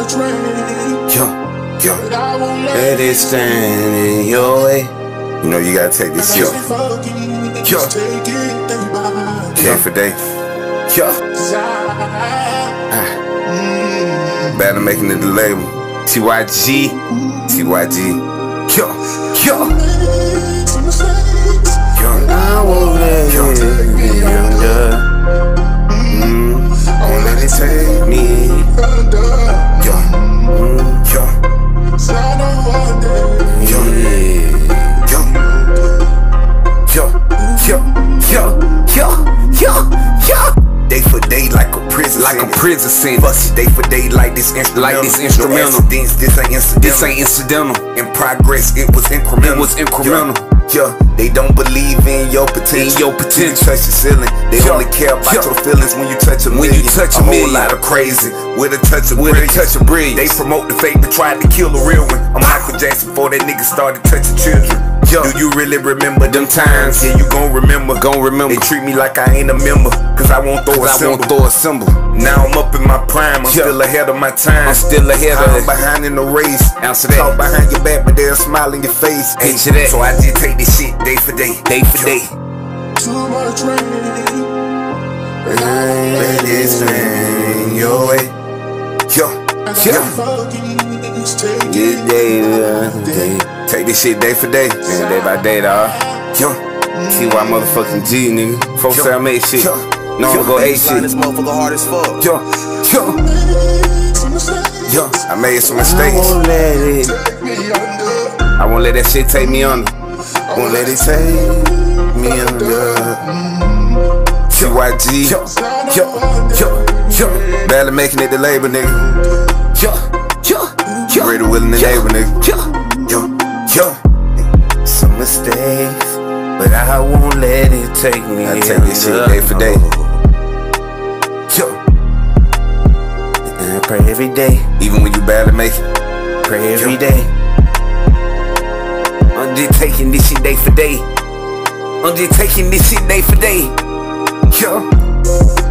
much rain. Let it stand in your way. You know you gotta take this shit. Day for day. Better making it the label. TYG. I won't let it be under. I won't let it take me. Day for day like a prison sentence. Day for day like this instrumental. This ain't incidental. In progress, it was incremental. They don't believe in your potential. You touch the ceiling. They only care about your feelings when you touch a million. A whole lot of crazy with a touch of brilliance. They promote the fake, but tried to kill the real one. I'm Michael Jackson before that nigga started touching children. Do you really remember them times? Yeah, you gon' remember. They treat me like I ain't a member, cause I won't throw a symbol. Now I'm up in my prime, I'm still ahead of my time. I'm behind in the race. Talk behind your back, but they'll smile in your face. So I just take this shit day for day. Too much rain. Let it stand your way. Take this shit day for day, man, day by day, dawg. TY motherfucking G, nigga. Folks say I made shit. No, I'm gonna go A shit. This motherfucker hard as fuck. I made some mistakes. I won't let that shit take me under. I won't let it take me under. TYG. Barely making it the label, nigga. Ready, willing, and able, nigga. Some mistakes, but I won't let it take me. I take this shit day for day. And I pray every day, even when you barely make it. Pray every day. I'm just taking this shit day for day.